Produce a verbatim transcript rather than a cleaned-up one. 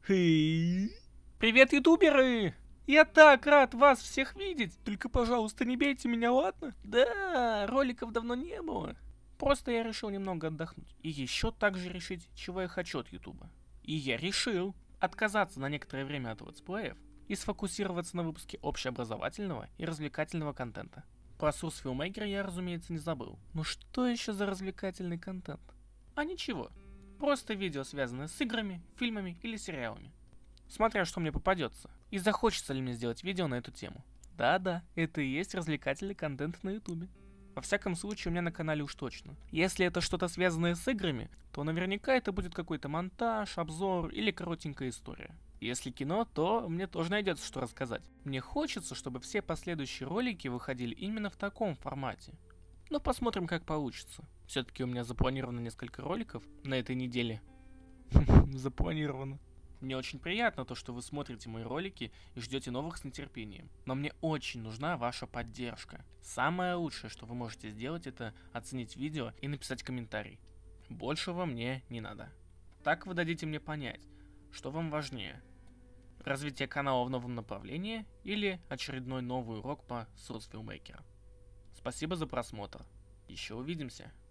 Хей. Привет, ютуберы! Я так рад вас всех видеть. Только, пожалуйста, не бейте меня, ладно? Да, роликов давно не было. Просто я решил немного отдохнуть. И еще также решить, чего я хочу от ютуба. И я решил отказаться на некоторое время от летсплеев и сфокусироваться на выпуске общеобразовательного и развлекательного контента. Про Source Filmmaker я, разумеется, не забыл. Но что еще за развлекательный контент? А ничего. Просто видео, связанное с играми, фильмами или сериалами. Смотря что мне попадется. И захочется ли мне сделать видео на эту тему. Да-да, это и есть развлекательный контент на ютубе. Во всяком случае, у меня на канале уж точно. Если это что-то связанное с играми, то наверняка это будет какой-то монтаж, обзор или коротенькая история. Если кино, то мне тоже найдется что рассказать. Мне хочется, чтобы все последующие ролики выходили именно в таком формате. Но посмотрим, как получится. Все-таки у меня запланировано несколько роликов на этой неделе. Запланировано. Мне очень приятно то, что вы смотрите мои ролики и ждете новых с нетерпением. Но мне очень нужна ваша поддержка. Самое лучшее, что вы можете сделать, это оценить видео и написать комментарий. Большего мне не надо. Так вы дадите мне понять, что вам важнее. Развитие канала в новом направлении или очередной новый урок по Source Filmmaker. Спасибо за просмотр. Еще увидимся.